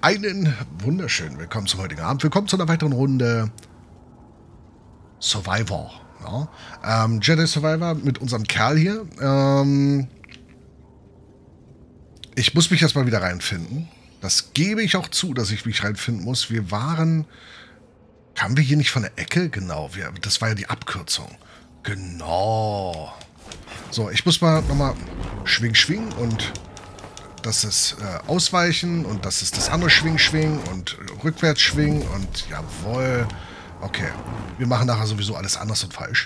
Einen wunderschönen Willkommen zum heutigen Abend. Willkommen zu einer weiteren Runde Survivor. Ja. Jedi Survivor mit unserem Kerl hier. Ich muss mich erstmal wieder reinfinden. Das gebe ich auch zu, dass ich mich reinfinden muss. Kamen wir hier nicht von der Ecke? Genau, das war ja die Abkürzung. Genau. So, ich muss mal nochmal schwingen und das ist ausweichen und das ist das andere schwingen und rückwärts schwingen und jawohl. Okay, wir machen nachher sowieso alles anders und falsch.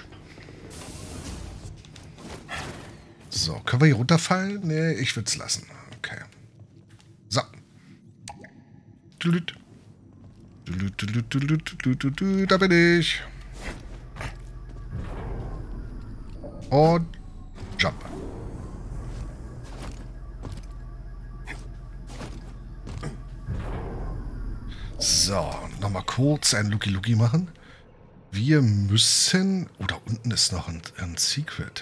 So, können wir hier runterfallen? Nee, ich würde es lassen. Okay. So. Da bin ich. Und Jump. So, nochmal kurz ein Luki-Luki machen. Wir müssen... Oh, da unten ist noch ein Secret.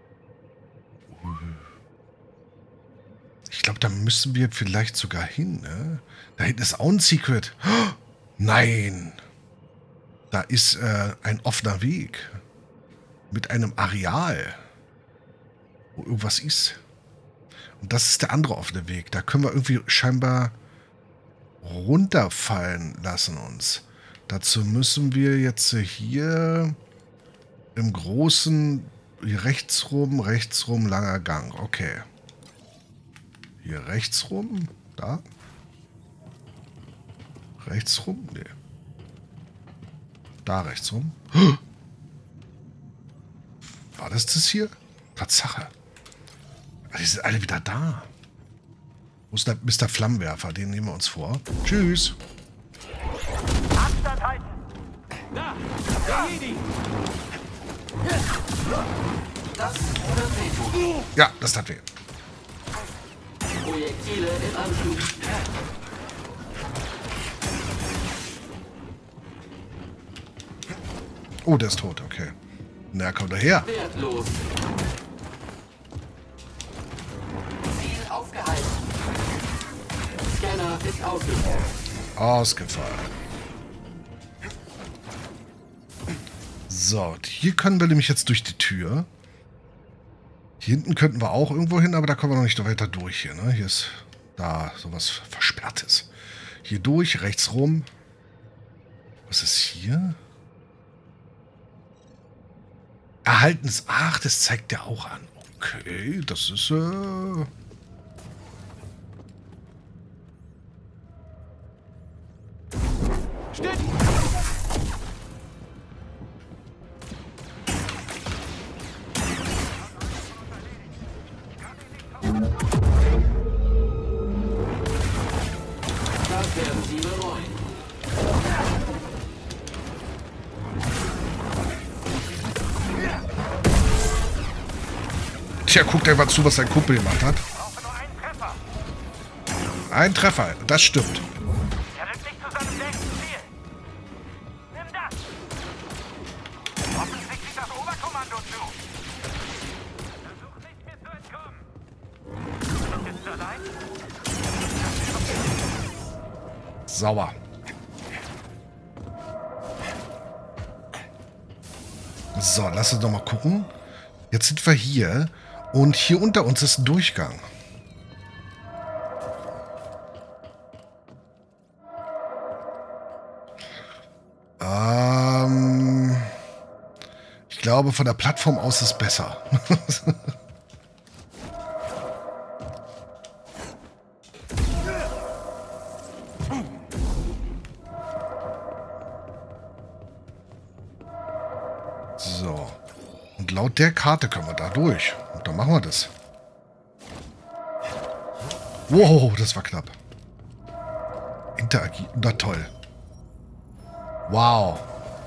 Ich glaube, da müssen wir vielleicht sogar hin, ne? Da hinten ist auch ein Secret. Oh, nein! Da ist ein offener Weg. Mit einem Areal. Wo irgendwas ist. Und das ist der andere offene Weg. Da können wir irgendwie scheinbar runterfallen lassen uns. Dazu müssen wir jetzt hier im großen rechts rum, langer Gang. Okay. Hier rechts rum, da. Rechts rum, nee. Da rechts rum. War das hier? Tatsache. Die sind alle wieder da. Wo ist der Mr. Flammenwerfer? Den nehmen wir uns vor. Tschüss. Abstand halten. Da, der Jedi. Das wird wehtun. Ja, das tat weh. Projektile im Anflug. Oh, der ist tot, okay. Na, komm daher. Wertlos. Ziel aufgehalten. Scanner ist ausgefallen. Ausgefallen. So, hier können wir nämlich jetzt durch die Tür. Hier hinten könnten wir auch irgendwo hin, aber da kommen wir noch nicht weiter durch hier, ne? Hier ist da sowas Versperrtes. Hier durch, rechts rum. Was ist hier? Erhaltenes. Ach, das zeigt der auch an. Okay, das ist Steht. Das werden Sie bereuen. Tja, guckt einfach zu, was sein Kumpel gemacht hat. Brauche nur einen Treffer. Ein Treffer, das stimmt. Er rückt nicht zu seinem nächsten Ziel. Nimm das. Hoffentlich sieht das Oberkommando zu. Versuch nicht mehr zu entkommen. Bist du jetzt allein? Sauber. So, lass uns doch mal gucken. Jetzt sind wir hier und hier unter uns ist ein Durchgang. Ich glaube, von der Plattform aus ist besser. So. Und laut der Karte können wir da durch. Und dann machen wir das. Wow, das war knapp. Interagieren. Na toll. Wow.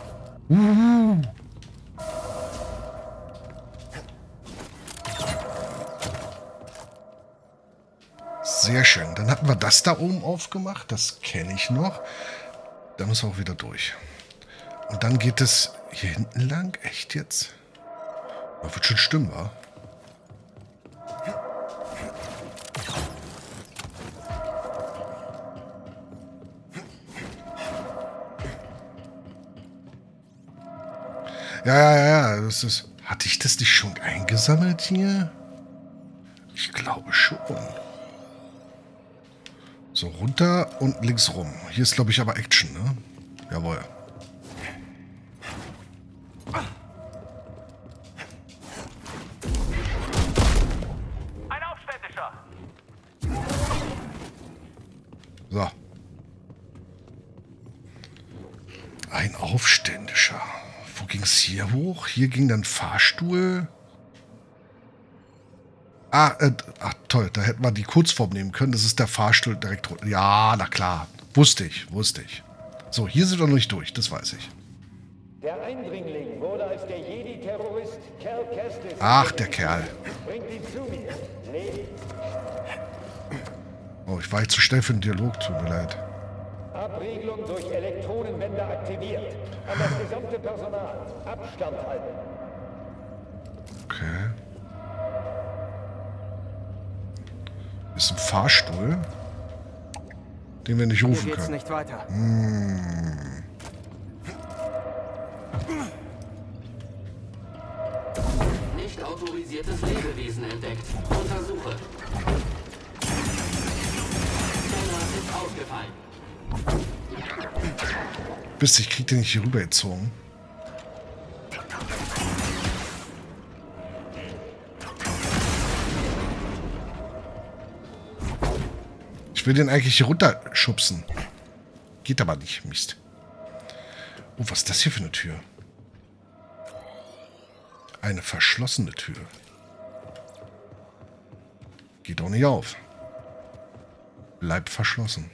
Sehr schön. Dann hatten wir das da oben aufgemacht. Das kenne ich noch. Da müssen wir auch wieder durch. Und dann geht es hier hinten lang. Echt jetzt? Das wird schon stimmen, wa? Ja, das ist... Hatte ich das nicht schon eingesammelt hier? Ich glaube schon. So, runter und links rum. Hier ist, glaube ich, aber Action, ne? Jawohl. Ein Aufständischer! So. Ein Aufständischer. Wo ging es hier hoch? Hier ging dann Fahrstuhl. Ach toll, da hätten wir die Kurzform nehmen können. Das ist der Fahrstuhl direkt runter. Ja, na klar. Wusste ich. So, hier sind wir noch nicht durch, das weiß ich. Der Eindringling wurde als der Jedi-Terrorist Cal Kestis. Ach, der Kerl. Bringt ihn zu mir. Lebt. Oh, ich war jetzt zu schnell für den Dialog, tut mir leid. Abriegelung durch Elektronenwände aktiviert. An das gesamte Personal. Abstand halten. Okay. Ist ein Fahrstuhl, den wir nicht Hier rufen geht's können. nicht weiter. Nicht autorisiertes Lebewesen entdeckt. Untersuche. Scanner ist ausgefallen. Wisst ihr, ich krieg den nicht hier rübergezogen. Ich will den eigentlich hier runterschubsen. Geht aber nicht. Mist. Oh, was ist das hier für eine Tür? Eine verschlossene Tür. Geht doch nicht auf. Bleibt verschlossen.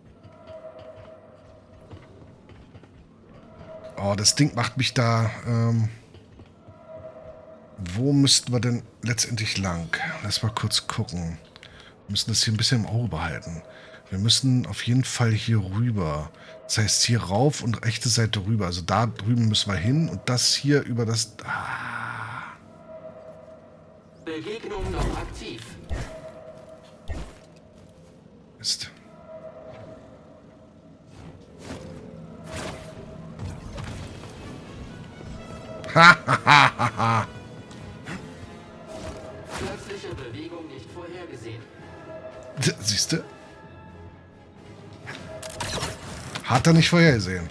Oh, das Ding macht mich da... wo müssten wir denn letztendlich lang? Lass mal kurz gucken. Wir müssen das hier ein bisschen im Auge behalten. Wir müssen auf jeden Fall hier rüber. Das heißt, hier rauf und rechte Seite rüber. Also da drüben müssen wir hin und das hier über das... Ah. Begegnung noch aktiv. Mist. Ha. Plötzliche Bewegung nicht vorhergesehen. Siehst du? Hat er nicht vorhergesehen.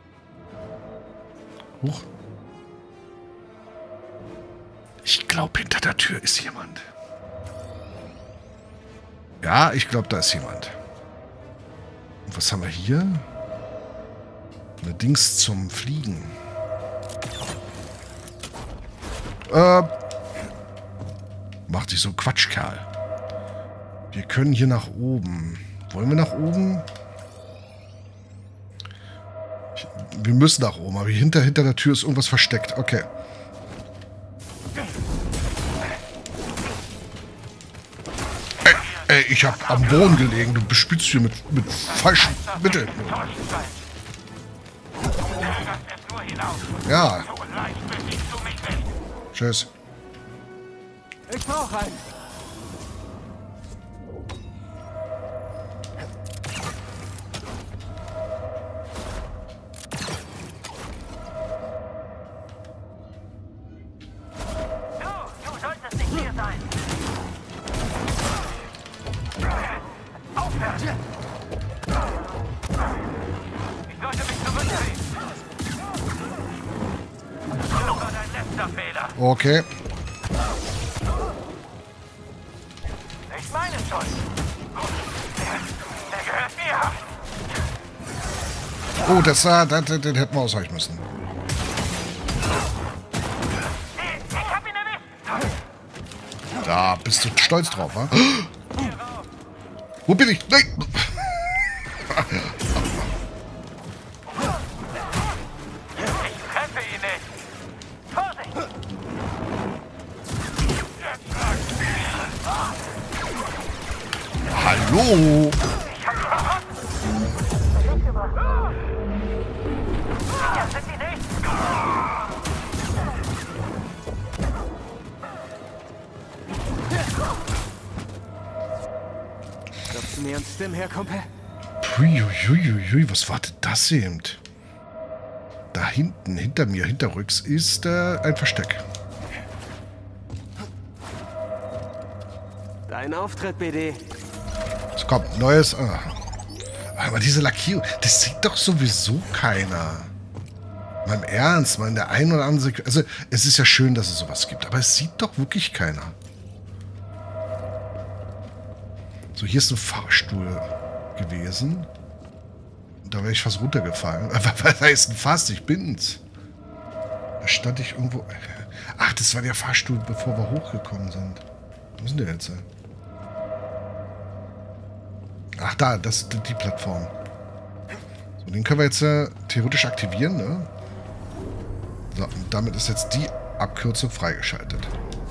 Huch. Ich glaube, hinter der Tür ist jemand. Ja, ich glaube, da ist jemand. Und was haben wir hier? Eine Dings zum Fliegen. Macht sich so Quatsch, Kerl. Wir können hier nach oben. Wollen wir nach oben? Wir müssen nach oben, aber hinter der Tür ist irgendwas versteckt. Okay. Ey, ich hab am Boden gelegen. Du bespielst hier mit falschen Mitteln. Ja. Tschüss. Ich brauche einen. Du solltest nicht hier sein. Aufhören! Ich sollte mich zurückziehen. Das war dein letzter Fehler. Okay. Ich meine schon. Gut. Der gehört mir. Oh, den hätten wir ausweichen müssen. Ich hab ihn erwischt. Da bist du stolz drauf, wa? Wo bin ich? Nein! Ich treffe ihn nicht. Vorsicht! Hallo! Sicher sind die nicht. Glaubst du mir ernst Stim her, Kumpel? Puiuiuiui, was war denn das eben? Da hinten, hinter mir, hinterrücks, ist ein Versteck. Dein Auftritt, BD. Es kommt neues. Aber diese Lackierung, das sieht doch sowieso keiner. Mal im Ernst, mal in der einen oder anderen Sekunde. Also, es ist ja schön, dass es sowas gibt, aber es sieht doch wirklich keiner. So, hier ist ein Fahrstuhl gewesen. Da wäre ich fast runtergefallen. Da ist ein Fass, ich bin's. Da stand ich irgendwo. Ach, das war der Fahrstuhl, bevor wir hochgekommen sind. Wo ist denn der jetzt? Ach, da, das ist die Plattform. So, den können wir jetzt theoretisch aktivieren, ne? So, und damit ist jetzt die Abkürzung freigeschaltet.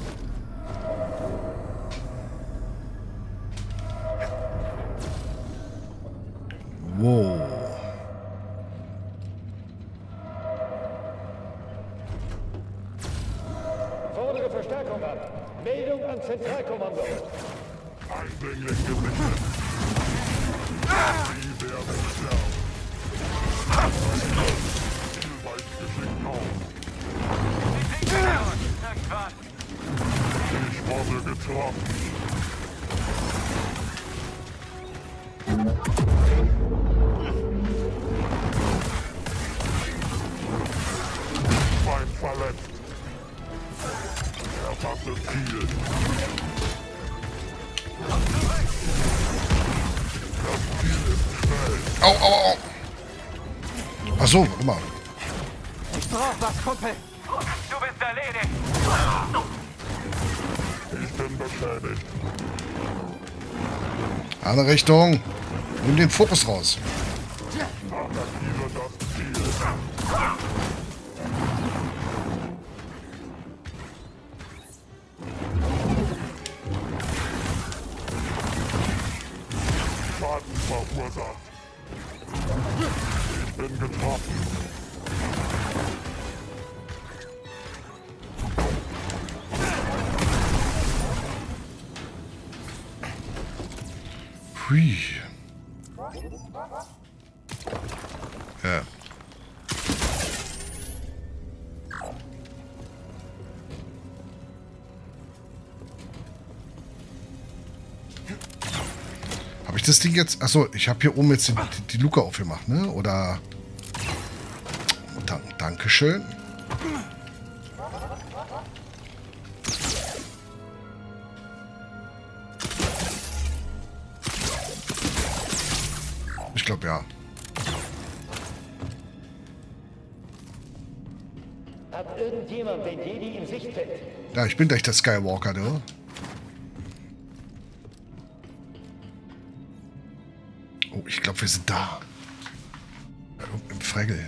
Wow. Fordere Verstärkung an. Meldung an Zentralkommando. Eindringling gesichtet. Die werden schlau. Weit geschickt auf. Ich wurde getroffen. Feind verletzt. Erfasse Ziel. Das Ziel ist schnell. Au, au, au. Ach so, warte mal. Ich brauch was, Kumpel. Du bist erledigt. Ich bin beschädigt. Andere Richtung. Nimm den Fokus raus. Attackiere das Ziel. Schaden verursacht. Ich bin getroffen. Hui. Ja. Habe ich das Ding jetzt? Achso, ich habe hier oben jetzt die Luke aufgemacht, ne? Oder... Dankeschön. Ich glaube, ja. Hat irgendjemand den Jedi im Sichtfeld? Ja, ich bin gleich der Skywalker, du. Oh, ich glaube, wir sind da. Im Fregel.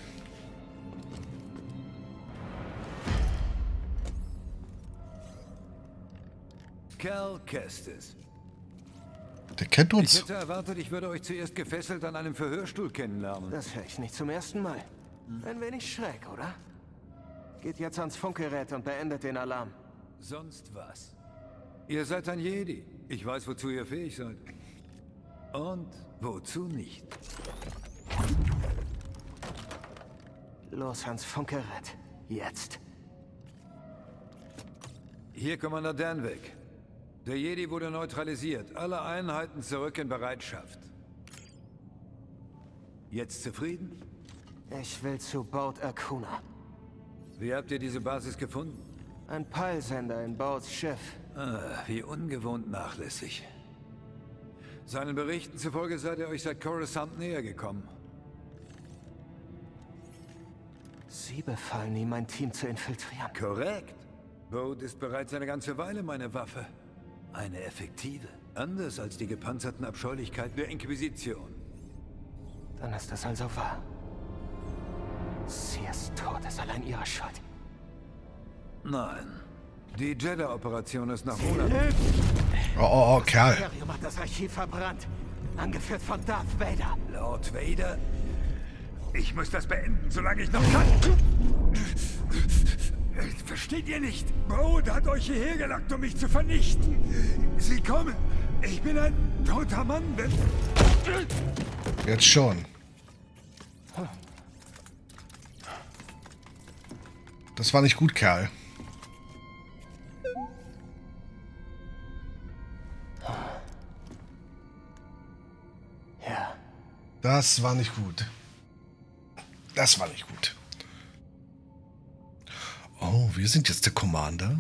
Cal Kestis. Der kennt Ich uns. hätte erwartet, ich würde euch zuerst gefesselt an einem Verhörstuhl kennenlernen. Das höre ich nicht zum ersten Mal. Ein wenig schräg, oder? Geht jetzt ans Funkgerät und beendet den Alarm. Sonst was? Ihr seid ein Jedi. Ich weiß, wozu ihr fähig seid. Und wozu nicht. Los ans Funkgerät. Jetzt. Hier Commander Danvik. Der Jedi wurde neutralisiert. Alle Einheiten zurück in Bereitschaft. Jetzt zufrieden? Ich will zu Baut Akuna. Wie habt ihr diese Basis gefunden? Ein Peilsender in Bauts Schiff. Wie ungewohnt nachlässig. Seinen Berichten zufolge seid ihr euch seit Coruscant näher gekommen. Sie befahlen ihm, mein Team zu infiltrieren. Korrekt. Boat ist bereits eine ganze Weile meine Waffe. Eine effektive. Anders als die gepanzerten Abscheulichkeiten der Inquisition. Dann ist das also wahr. Sears Tod ist allein ihre Schuld. Nein. Die Jeddah-Operation ist nach Monaten... Oh, Kerl. Das Imperium hat das Archiv verbrannt. Angeführt von Darth Vader. Lord Vader? Ich muss das beenden, solange ich noch kann. Versteht ihr nicht? Boat hat euch hierher gelockt, um mich zu vernichten. Sie kommen. Ich bin ein toter Mann. Jetzt schon. Das war nicht gut, Kerl. Ja. Das war nicht gut. Das war nicht gut. Oh, wir sind jetzt der Commander.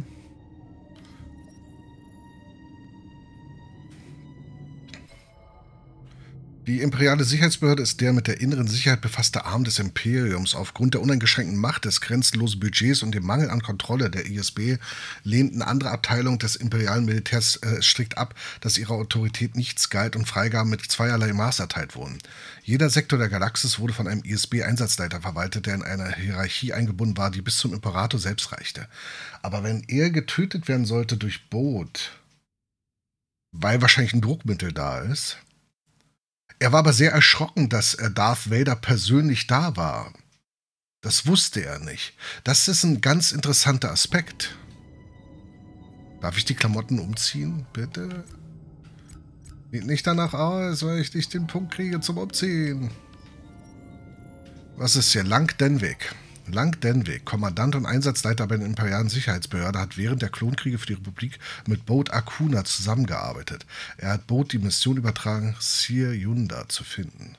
Die imperiale Sicherheitsbehörde ist der mit der inneren Sicherheit befasste Arm des Imperiums. Aufgrund der uneingeschränkten Macht, des grenzenlosen Budgets und dem Mangel an Kontrolle der ISB lehnten andere Abteilungen des imperialen Militärs strikt ab, dass ihrer Autorität nichts galt und Freigaben mit zweierlei Maß erteilt wurden. Jeder Sektor der Galaxis wurde von einem ISB-Einsatzleiter verwaltet, der in einer Hierarchie eingebunden war, die bis zum Imperator selbst reichte. Aber wenn er getötet werden sollte durch Boot, weil wahrscheinlich ein Druckmittel da ist. Er war aber sehr erschrocken, dass Darth Vader persönlich da war. Das wusste er nicht. Das ist ein ganz interessanter Aspekt. Darf ich die Klamotten umziehen, bitte? Sieht nicht danach aus, weil ich nicht den Punkt kriege zum Umziehen. Was ist hier? Lang Denwick. Lang Denwick, Kommandant und Einsatzleiter bei der imperialen Sicherheitsbehörde, hat während der Klonkriege für die Republik mit Bode Akuna zusammengearbeitet. Er hat Bode die Mission übertragen, Cere Junda zu finden.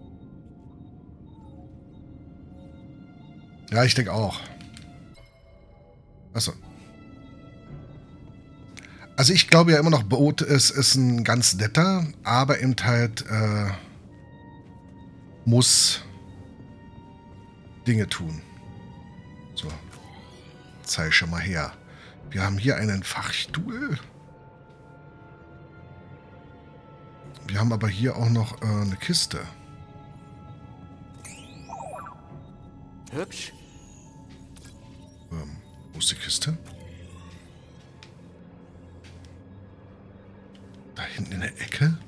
Ja, ich denke auch. Achso. Also ich glaube ja immer noch, Bode ist ein ganz netter, aber eben halt muss Dinge tun. So, zeig schon mal her. Wir haben hier einen Fachstuhl. Wir haben aber hier auch noch eine Kiste. Hübsch. Wo ist die Kiste? Da hinten in der Ecke?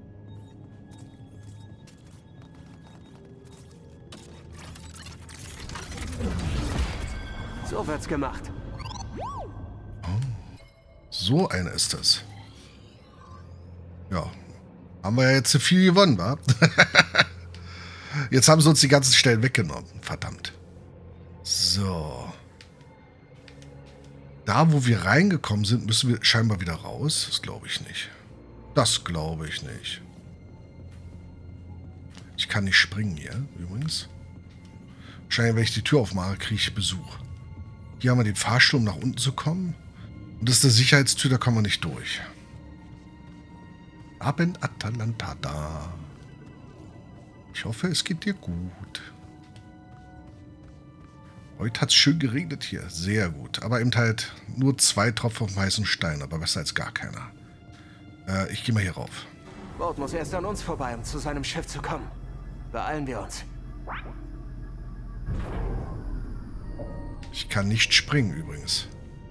So wird's gemacht. So eine ist das. Ja. Haben wir ja jetzt zu viel gewonnen, wa? Jetzt haben sie uns die ganzen Stellen weggenommen. Verdammt. So. Da, wo wir reingekommen sind, müssen wir scheinbar wieder raus. Das glaube ich nicht. Das glaube ich nicht. Ich kann nicht springen hier, übrigens. Wahrscheinlich, wenn ich die Tür aufmache, kriege ich Besuch. Hier haben wir den Fahrstuhl, um nach unten zu kommen. Und das ist eine Sicherheitstür, da kommen wir nicht durch. Ab in Atalanta. Ich hoffe, es geht dir gut. Heute hat es schön geregnet hier. Sehr gut. Aber eben halt nur 2 Tropfen auf heißen Stein, aber besser als gar keiner. Ich gehe mal hier rauf. Bode muss erst an uns vorbei, um zu seinem Schiff zu kommen. Beeilen wir uns. Ich kann nicht springen übrigens.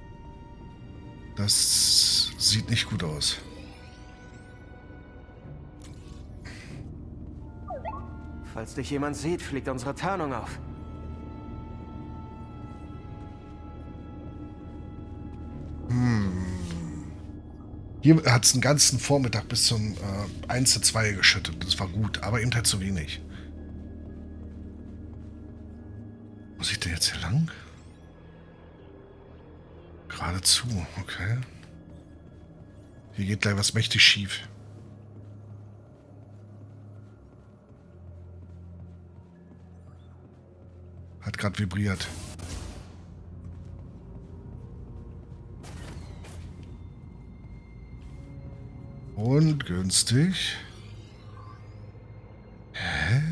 Das sieht nicht gut aus. Falls dich jemand sieht, fliegt unsere Tarnung auf. Hier hat es den ganzen Vormittag bis zum 1:2 geschüttet. Das war gut, aber eben halt zu wenig. Wo muss ich denn jetzt hier lang? Geradezu, okay. Hier geht gleich was mächtig schief. Hat gerade vibriert. Und günstig. Hä?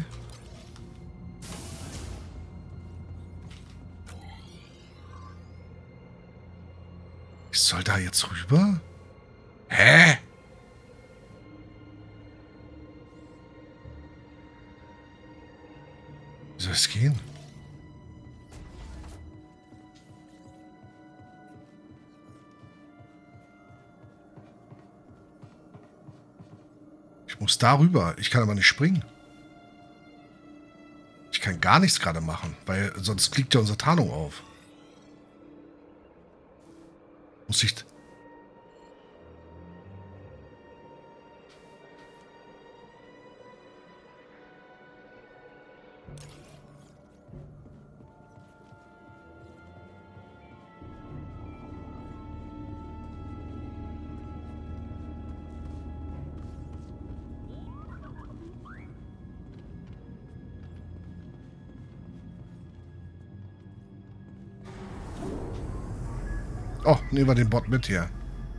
Ich soll da jetzt rüber? Hä? Wie soll es gehen? Ich muss da rüber. Ich kann aber nicht springen. Ich kann gar nichts gerade machen, weil sonst fliegt ja unsere Tarnung auf. Muss ich... Oh, nehmen wir den Bot mit hier.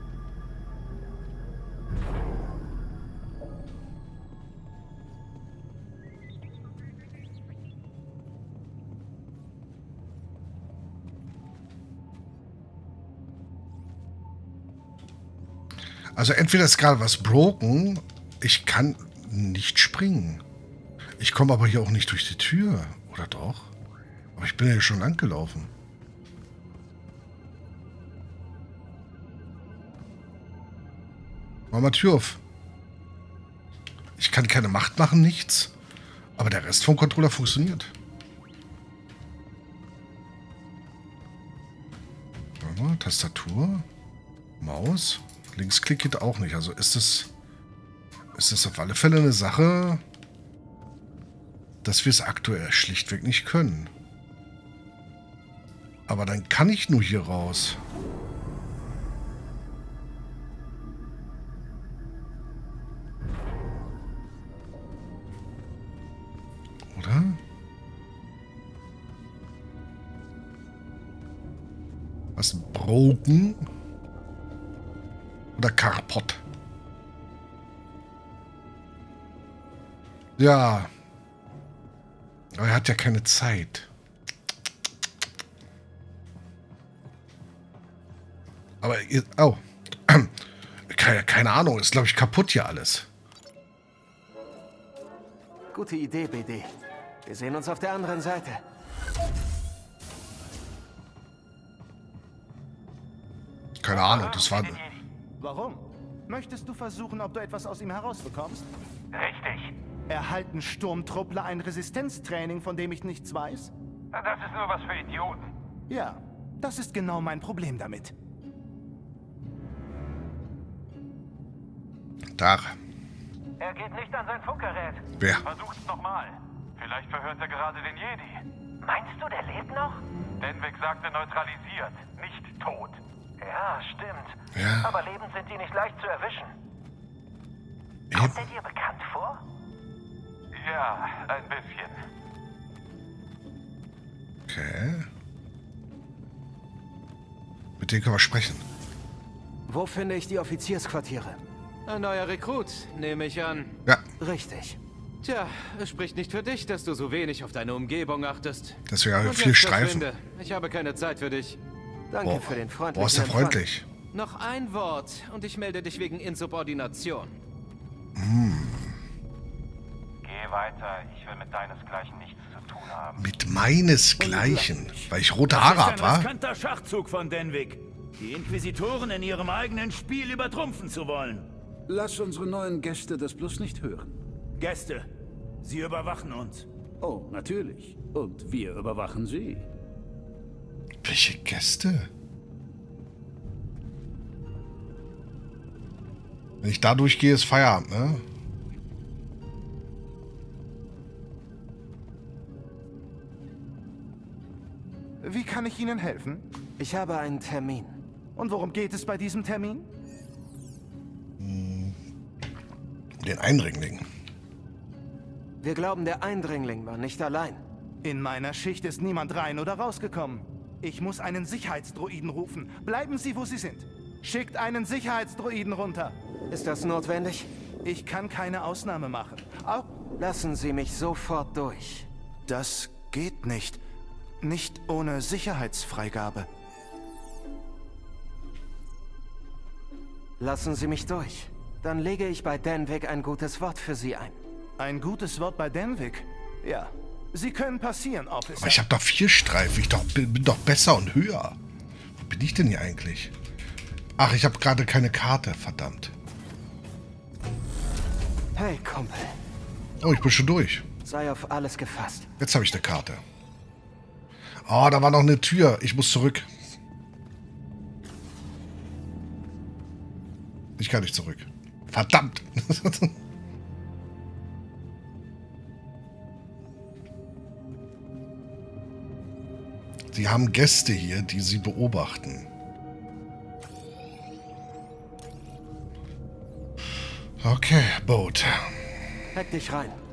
Also entweder ist gerade was broken, ich kann nicht springen. Ich komme aber hier auch nicht durch die Tür, oder doch? Aber ich bin ja schon lang gelaufen. Mach mal Tür auf. Ich kann keine Macht machen, nichts. Aber der Rest vom Controller funktioniert. Warte mal, Tastatur, Maus. Linksklick geht auch nicht. Also ist es auf alle Fälle eine Sache, dass wir es aktuell schlichtweg nicht können. Aber dann kann ich nur hier raus. Oder? Was? Broken? Oder Carpot? Ja. Aber er hat ja keine Zeit. Aber ihr... Oh. Keine Ahnung. Ist, glaube ich, kaputt hier alles. Gute Idee, BD. Wir sehen uns auf der anderen Seite. Keine Ahnung. Das war... Warum? Möchtest du versuchen, ob du etwas aus ihm herausbekommst? Richtig. Erhalten Sturmtruppler ein Resistenztraining, von dem ich nichts weiß? Das ist nur was für Idioten. Ja, das ist genau mein Problem damit. Da. Er geht nicht an sein Funkgerät. Wer? Versucht's nochmal. Vielleicht verhört er gerade den Jedi. Meinst du, der lebt noch? Denwick sagte neutralisiert, nicht tot. Ja, stimmt. Ja. Aber lebend sind die nicht leicht zu erwischen. Eben. Kommt er dir bekannt vor? Ja, ein bisschen. Okay. Mit denen können wir sprechen. Wo finde ich die Offiziersquartiere? Ein neuer Rekrut, nehme ich an. Ja, Richtig. Tja, es spricht nicht für dich, dass du so wenig auf deine Umgebung achtest. das wäre Und viel jetzt Streifen. verschwinde. Ich habe keine Zeit für dich. Danke Boah, für den freundlichen boah, ist der Empfang. freundlich. Noch ein Wort und ich melde dich wegen Insubordination. Geh weiter, ich will mit deinesgleichen nichts zu tun haben. Mit meinesgleichen. Weil ich rote Haare habe, Ein wa? riskanter Schachzug von Denwick. Die Inquisitoren in ihrem eigenen Spiel übertrumpfen zu wollen. Lass unsere neuen Gäste das bloß nicht hören. Gäste, sie überwachen uns. Oh, natürlich. Und wir überwachen sie. Welche Gäste? Wenn ich da durchgehe, ist Feierabend, ne? Wie kann ich Ihnen helfen? Ich habe einen Termin. Und worum geht es bei diesem Termin? Den Eindringling. Wir glauben, der Eindringling war nicht allein. In meiner Schicht ist niemand rein oder rausgekommen. Ich muss einen Sicherheitsdroiden rufen. Bleiben Sie, wo Sie sind. Schickt einen Sicherheitsdroiden runter. Ist das notwendig? Ich kann keine Ausnahme machen. Auch Lassen Sie mich sofort durch. das geht nicht. Nicht ohne Sicherheitsfreigabe. Lassen Sie mich durch. Dann lege ich bei Denwick ein gutes Wort für Sie ein. Ein gutes Wort bei Denwick? Ja. Sie können passieren, Officer. Aber ich habe doch 4 Streifen. Ich bin doch besser und höher. Wo bin ich denn hier eigentlich? Ach, ich habe gerade keine Karte. Verdammt. Hey, Kumpel. Oh, ich bin schon durch. Sei auf alles gefasst. Jetzt habe ich eine Karte. Oh, da war noch eine Tür. Ich muss zurück. Ich kann nicht zurück. Verdammt. Sie haben Gäste hier, die Sie beobachten. Okay, Boot. Hack dich rein.